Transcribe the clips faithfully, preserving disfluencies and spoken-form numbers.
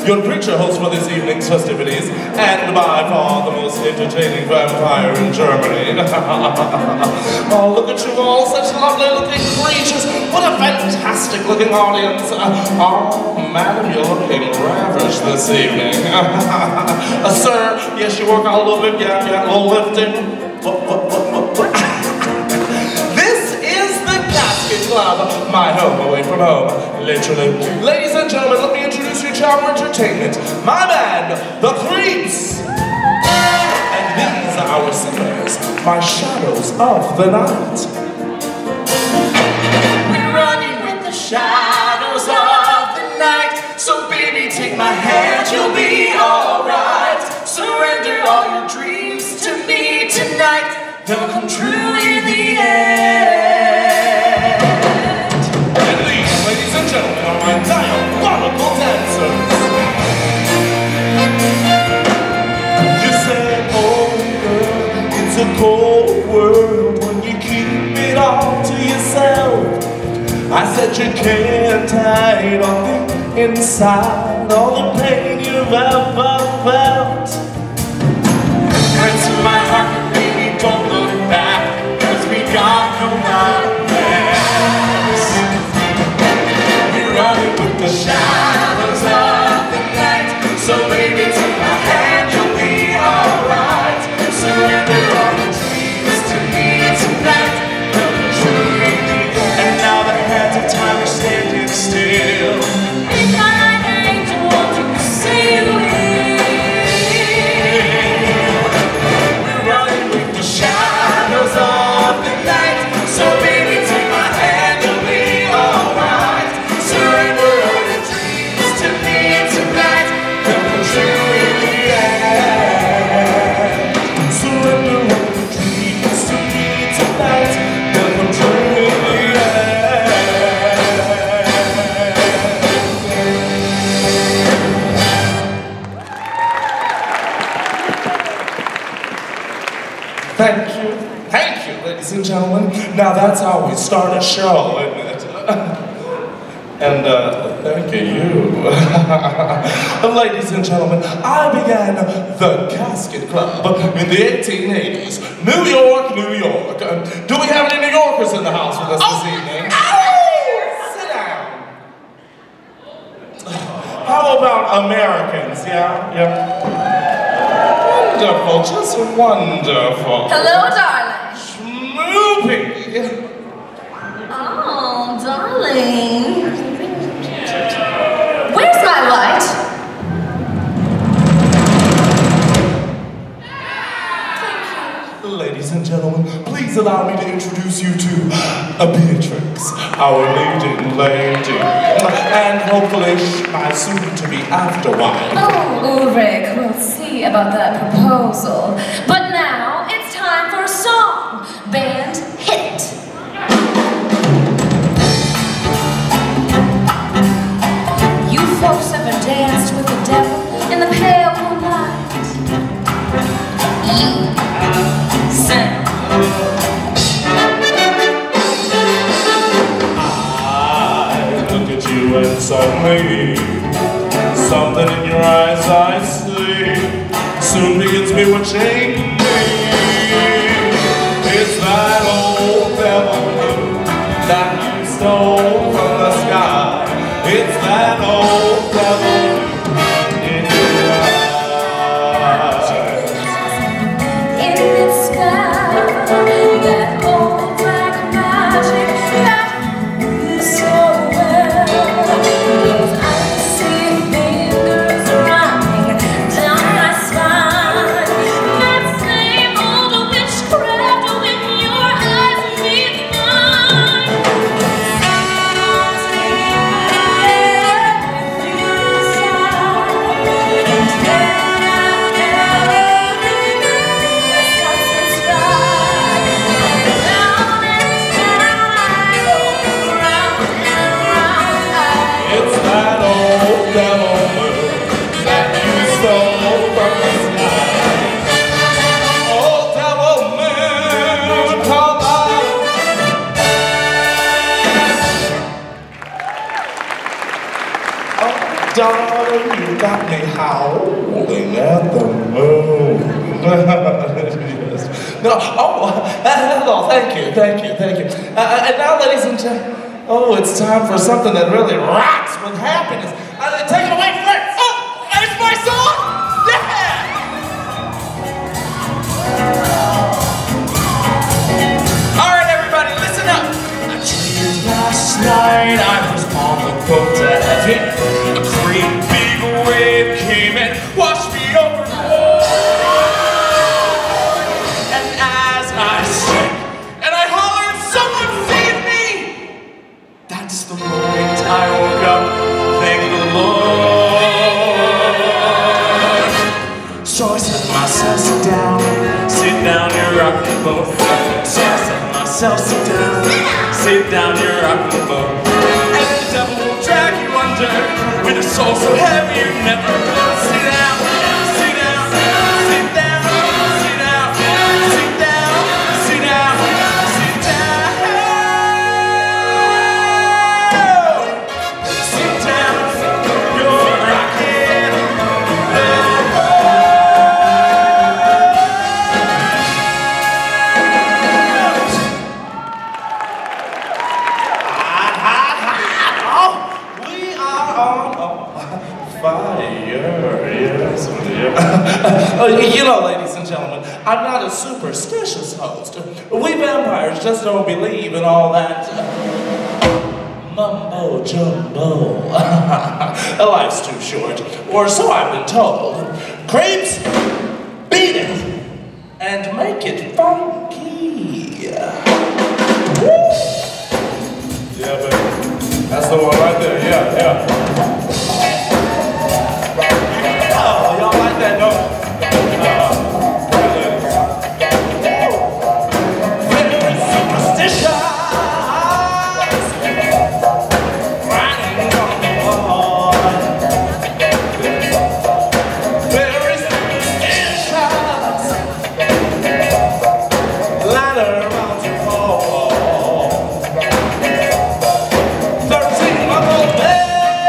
your creature host for this evening's festivities, and by far the most entertaining vampire in Germany. Oh, look at you all, such lovely looking creatures. What a fantastic looking audience. Oh, madam, you're looking ravished this evening. uh, sir, yes, you work out a little bit, yeah, yeah, a little lifting. What, what, what, what, what? This is the Casket Club, my home away from home, literally. Ladies and gentlemen, let me introduce you to our entertainment. My band, The Creeps. And these are our singers, my shadows of the night. We're running with the shadows of the night. So baby, take my hand, you'll be alright. Surrender all your dreams to me tonight. They'll come true in the end. And these, ladies and gentlemen, are my diabolical dancers. You said, oh girl, it's a cold world when you keep it all to yourself. I said you can't hide on the inside all the pain you've ever felt. Into my heart, baby, don't look back, 'cause we got no nightmares. We're running with the shadows of the night. So baby, take my hand, you'll be alright. Surrender all your dreams to me tonight. Come true in the end. And now the hands of time are standing still. It's not like an angel wants to see you in. We're running with the shadows of the night. So baby, take my hand, you'll be alright. Surrender all your dreams to me tonight. Come true in the end. Surrender all your dreams to me tonight. They'll come true in the end. Thank you. Thank you, ladies and gentlemen. Now that's how we start a show, isn't it? And uh, thank you. Ladies and gentlemen, I began the Casket Club in the eighteen eighties. New York, New York. Uh, do we have any New Yorkers in the house with us this evening? Sit down. How about Americans? Yeah, yeah. Wonderful, just wonderful. Hello, darling. Schmoopie. Oh, darling. Where's my light? Ladies and gentlemen, please allow me to introduce you to a Beatrix, our leading lady, and hopefully my soon-to-be afterwife. Oh, Ulrich, we'll see about that proposal. But now, it's time for a song. Band hit. You folks ever danced with the devil in the pale moonlight? You sang. I look at you and suddenly something in your eyes I see soon begins bewitching me. It's that old devil that you stole from the sky. It's that old devil in your eyes. In the sky, that old black magic that you so well. Those eyes Oh, thank you, thank you, thank you. Uh, and now, ladies and gentlemen, oh, it's time for something that really rocks with happiness. Uh, take it away, Fritz! Oh, it's my song? Yeah! All right, everybody, listen up. I dreamed last night I was on the boat to heaven. A great big wave came and washed me overboard. And as I sank and I hollered, someone save me! That's the moment I woke up, thank the Lord. So I said to myself, sit down, sit down, you're rocking the boat. So I said to myself, sit down, sit down, you're rocking the boat. And the devil will drag you under with a soul so heavy you never will. Sit down, sit down, sit down, sit down, sit down, sit down, sit down. Sit down, you're rocking the boat. We are on fire, yes. Uh, you know, ladies and gentlemen, I'm not a superstitious host. We vampires just don't believe in all that uh, mumbo jumbo. Life's too short, or so I've been told. Creeps, beat it and make it funky. Woo! Yeah, baby. That's the one right there, yeah, yeah. Oh, y'all like that note? Very superstitious, riding on the wall. Very superstitious, ladder around your wall. Thirteen-month-old baby.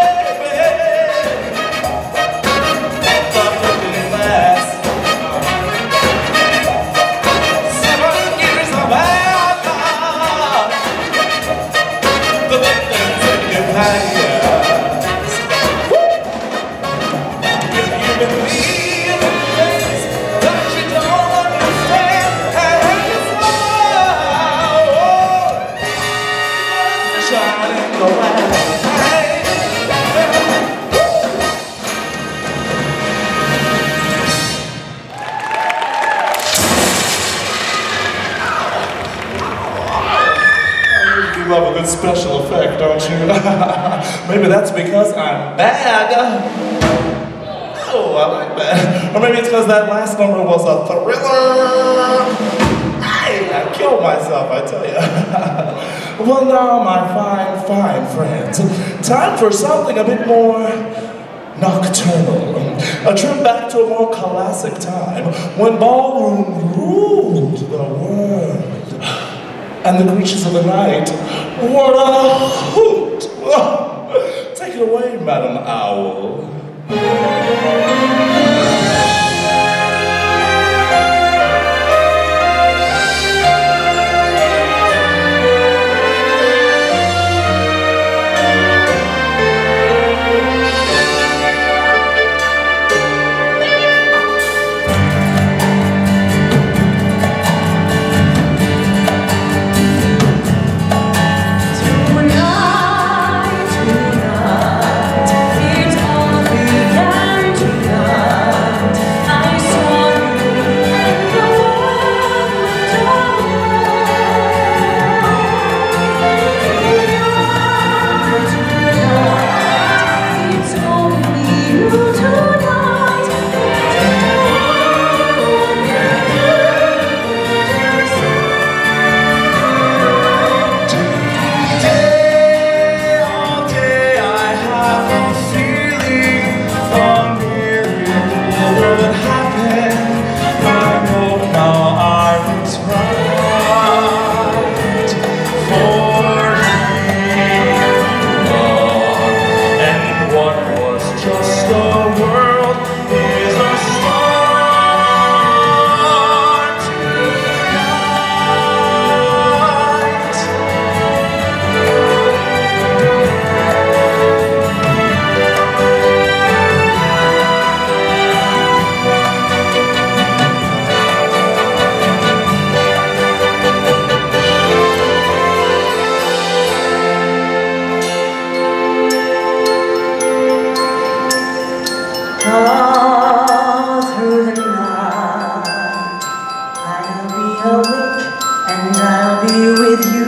Love a good special effect, don't you? Maybe that's because I'm bad. Oh, I like that. Or maybe it's because that last number was a thriller. Hey, I killed myself, I tell you. Well, now, my fine, fine friends, time for something a bit more nocturnal. A trip back to a more classic time when ballroom ruled the world. And the creatures of the night were a hoot. Take it away, Madam Owl. Tonight, tonight, it all began tonight. I'll be with you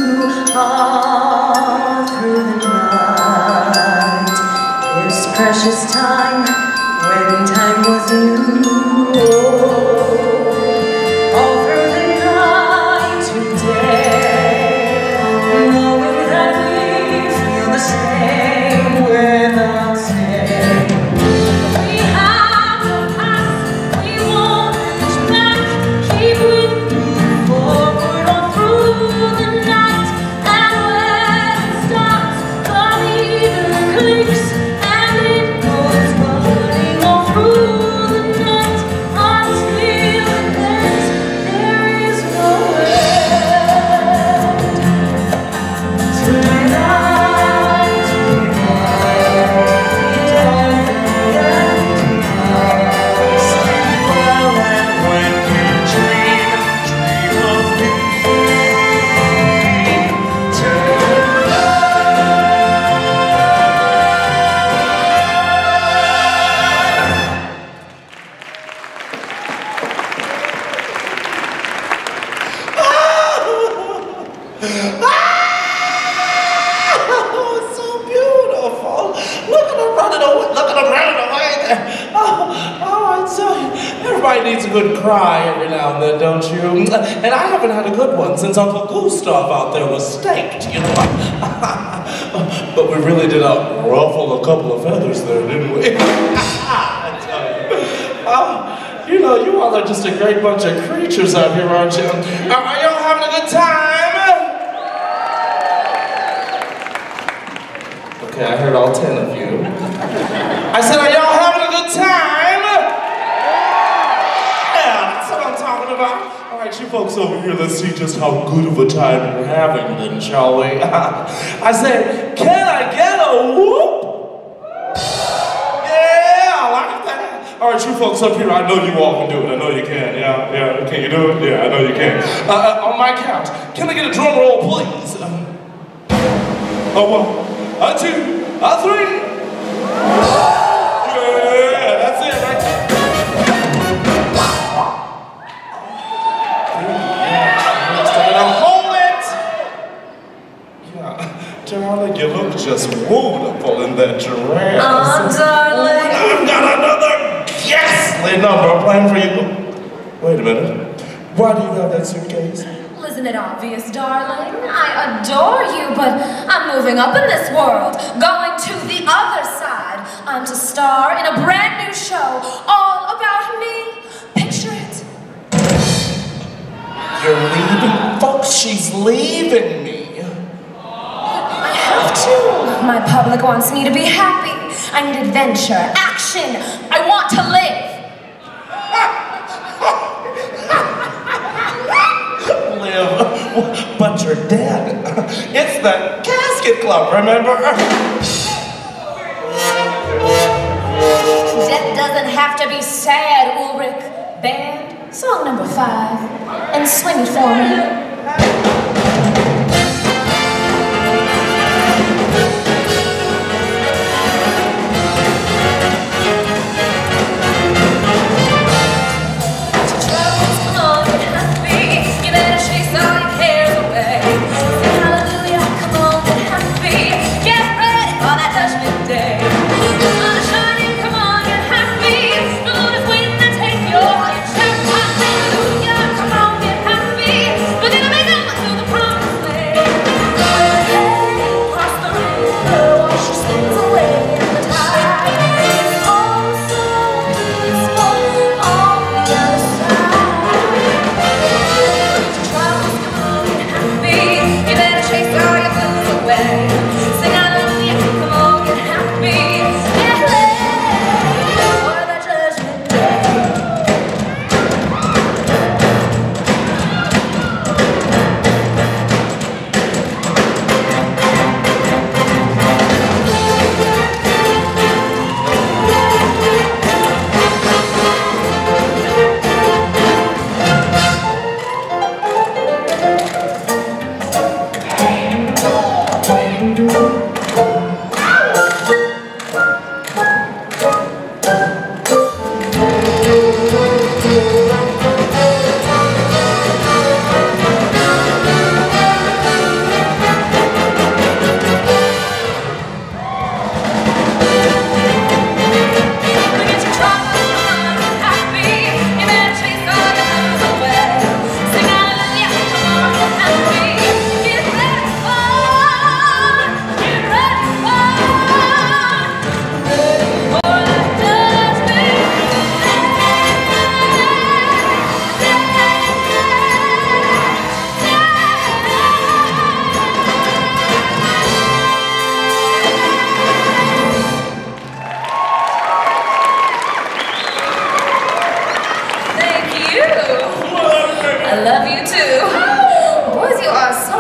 all through the night. This precious time when time was new. Oh, all through the night today, knowing that we feel the same without saying. We have the past, we won't reach back. Keep with me forward all through the night. And when it stops, the meter clicks and it goes running all through the night until it ends. There is no end. Tonight, sleep well, and when you dream, dream of me Oh, it's so beautiful. Look at them running away. Look at them running away there. Oh, oh, I tell you, everybody needs a good cry every now and then, don't you? And I haven't had a good one since Uncle Gustav out there was staked, you know. But we really did uh, ruffle a couple of feathers there, didn't we? I tell you. Oh, you know, you all are just a great bunch of creatures out here, aren't you? Are, are y'all having a good time? Okay, I heard all ten of you. I said, are y'all having a good time? Yeah, that's what I'm talking about. All right, you folks over here, let's see just how good of a time you're having then, shall we? I said, can I get a whoop? Yeah, I like that. All right, you folks up here, I know you all can do it. I know you can. Yeah, yeah, can you do it? Yeah, I know you can. Uh, uh, on my count, can I get a drum roll, please? Um, a one, a two, a three. Yeah, that's it right there. Now hold it. Yeah, darling, you look just wonderful in that dress. Oh, darling. I've got another ghastly number planned for you. Wait a minute. Why do you have that suitcase? Isn't it obvious, darling? I adore you, but I'm moving up in this world, going to the other side. I'm to star in a brand new show, all about me. Picture it. You're leaving? Folks, she's leaving me. I have to. My public wants me to be happy. I need adventure, action. I want to live. But you're dead. It's the casket club, remember? Death doesn't have to be sad, Ulrich. Band, song number five, and swing it for me. Look at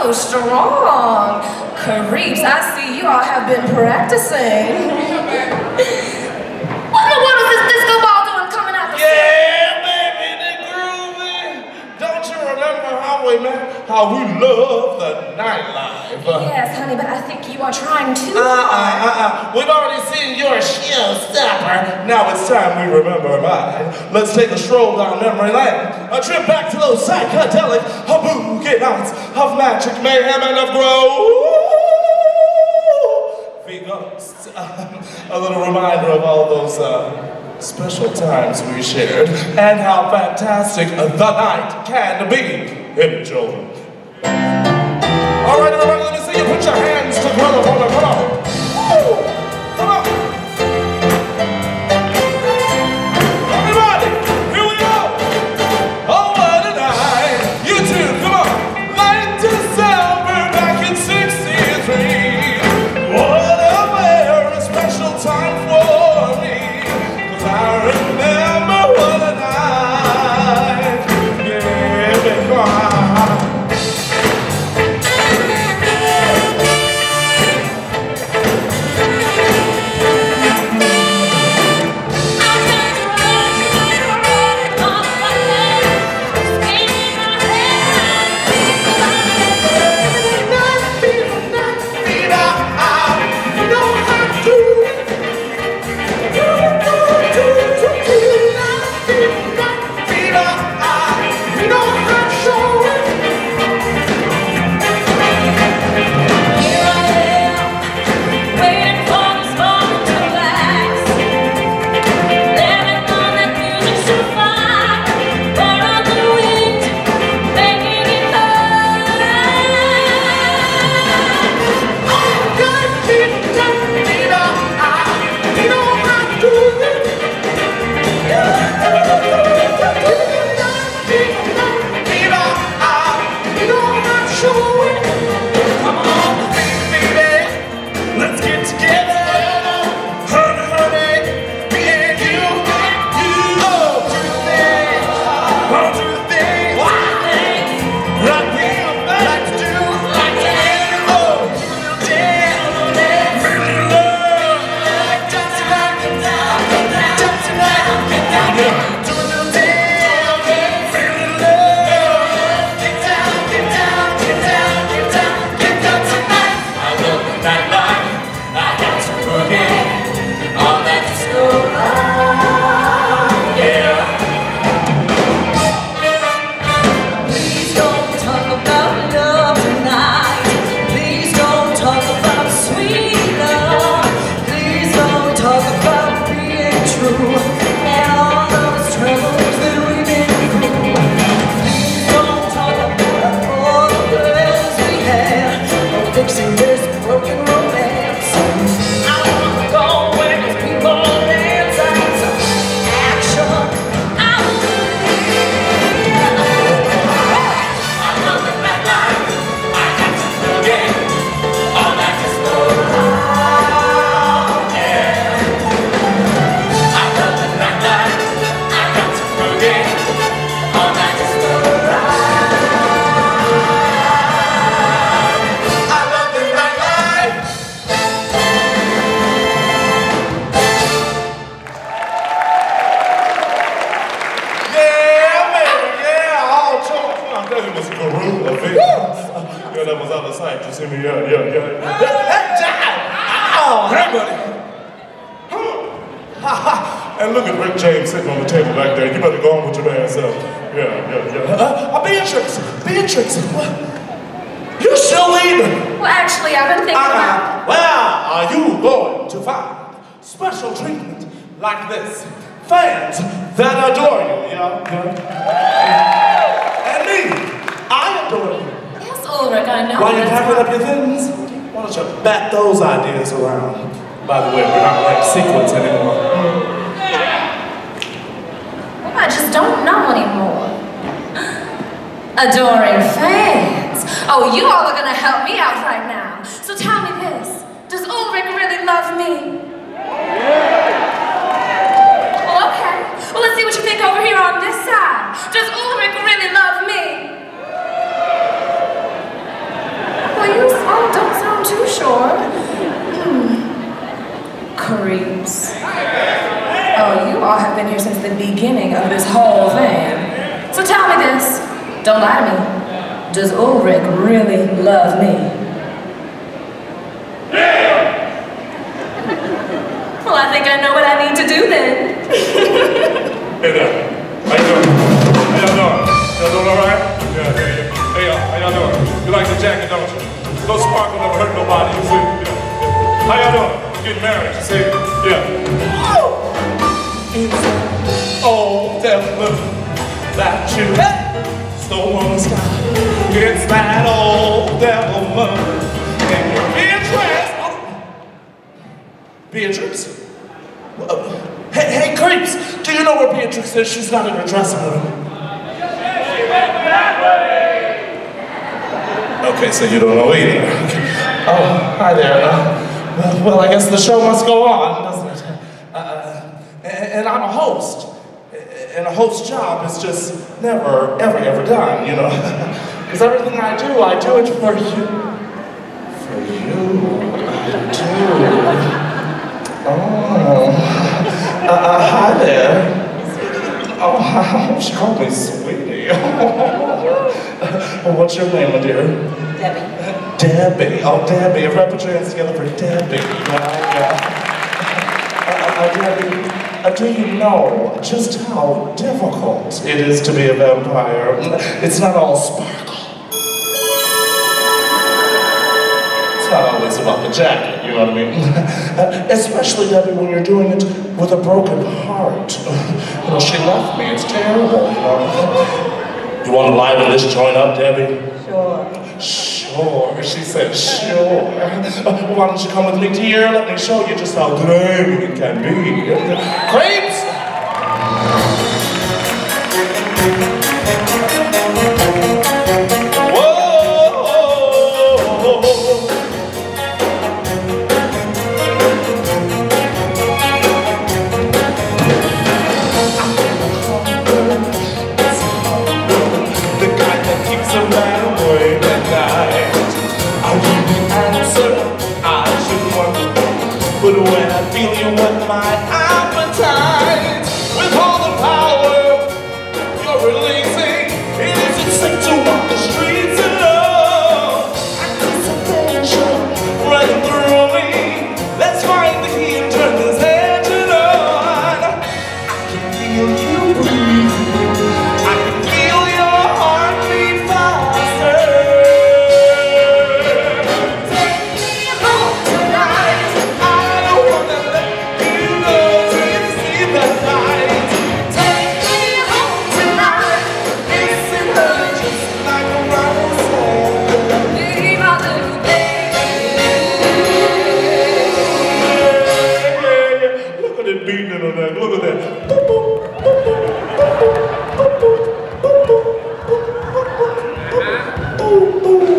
Oh, strong. Creeps, I see you all have been practicing. What in the world is this disco ball doing coming out the Yeah, baby, the groovy. Don't you remember how we met? How we love the nightlife. Yes, honey, but I think you are trying too Uh-uh, hard. uh-uh. We've already seen your showstopper. Now it's time we remember mine. Let's take a stroll down memory lane. A trip back to those psychedelic boogie nights of magic, mayhem, and of groovy ghosts. A little reminder of all those uh, special times we shared and how fantastic the night can be. Enjoy. All right, everybody, let me see you put your hands together. Come on, come on. Woo! Come on. Everybody, here we go. Oh, what a night. You two, come on. Light December back in sixty-three. What a very special time for me. 'Cause I remember what a night. Yeah, come on. And look at Rick James sitting on the table back there. You better go on with your man self. Yeah, yeah, yeah. Uh, uh, Beatrix, Beatrix, what? You still leaving? Well, actually, I've been thinking uh, about... Where are you going to find special treatment like this? Fans that adore you, yeah, yeah. And me, I adore you. Yes, Ulrich, I know. While you're packing up your things, why don't you bat those ideas around? By the way, we're not wearing sequins anymore. I just don't know anymore. Adoring fans. Oh, you all are gonna help me out right now. So tell me this, does Ulrich really love me? Well, okay. Well, let's see what you think over here on this side. Does Ulrich really love me? I've been here since the beginning of this whole thing. So tell me this, don't lie to me. Does Ulrich really love me? Yeah! Well, I think I know what I need to do then. Hey there. How you doing? How y'all doing? Y'all doing all right? Yeah, yeah, yeah. Hey, y'all, how y'all doing? You like the jacket, don't you? No sparkle never hurt nobody, you see? Yeah, yeah. How y'all doing? Getting married, you see? Yeah. It's old devil that you stole on the sky. It's that old devil and your Beatrix. Beatrix? Uh, hey, hey, creeps! Do you know where Beatrix is? She's not in her dressing room. Okay, so you don't know either. Okay. Oh, hi there. Uh, well, well, I guess the show must go on, doesn't it? Uh, and, and I'm a host. And a host's job is just never, ever, ever done, you know? Because everything I do, I do it for you. For you. I do. Oh, uh, uh, hi there. Oh, wow, she called me sweetie. Well, what's your name, my dear? Debbie. Debbie. Oh, Debbie. If I put your hands together for Debbie, right? Yeah. Uh, uh, Debbie, uh, do you know just how difficult it is to be a vampire? It's not all sparkle. It's not always about the jacket, you know what I mean? uh, especially, Debbie, when you're doing it with a broken heart. You know, she left me, it's terrible, you know? You want to liven this joint up, Debbie? Sure. Sure, she said sure. Uh, why don't you come with me, dear? Let me show you just how draining it can be. Creeps! But when I feel you with my appetite, with all the power you're releasing, it isn't sick to walk the streets alone. Anticipation running through me. Let's find the key and turn this engine on. I can feel you breathe. I can feel your heartbeat faster. Take me home tonight. Beating it on that. Look at that. Boop, boop, boop, boop, boop, boop,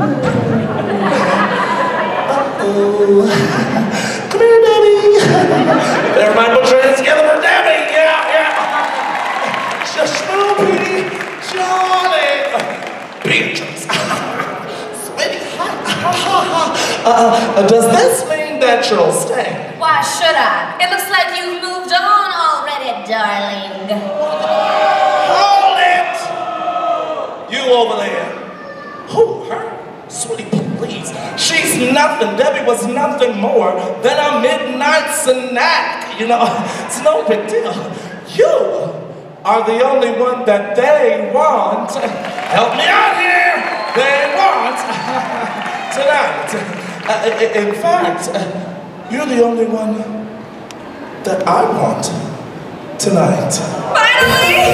Uh-oh. Come here, Debbie. Everybody put your hands together for Debbie. Yeah, yeah. Schmoopie, Johnny, Beatrix. Sweetie, uh, uh, does this mean that you'll stay? Why should I? It looks like you've moved on already, darling. Hold it! You over there. Who, her? Sweetie, please. She's nothing. Debbie was nothing more than a midnight snack. You know, it's no big deal. You are the only one that they want. Help me out here. They want tonight. Uh, in fact, you're the only one that I want tonight. Finally!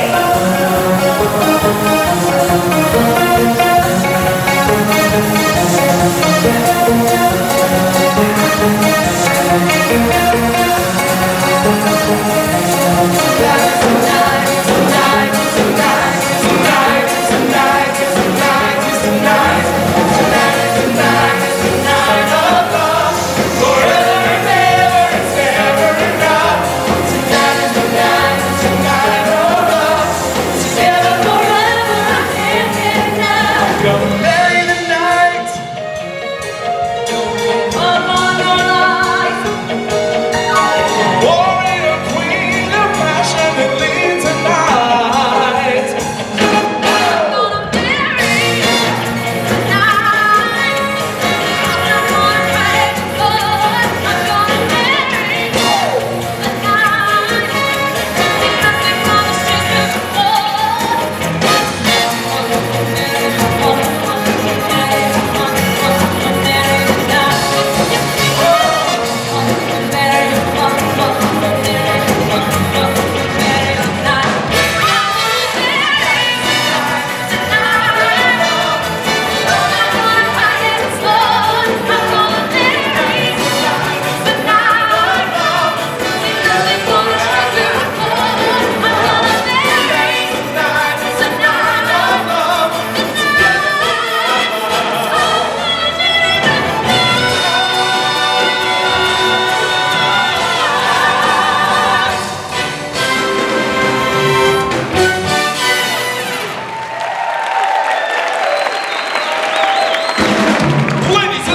Together forever and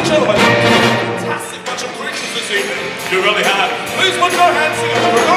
gentlemen, fantastic bunch of creatures this evening. You really have. Please put your hands together for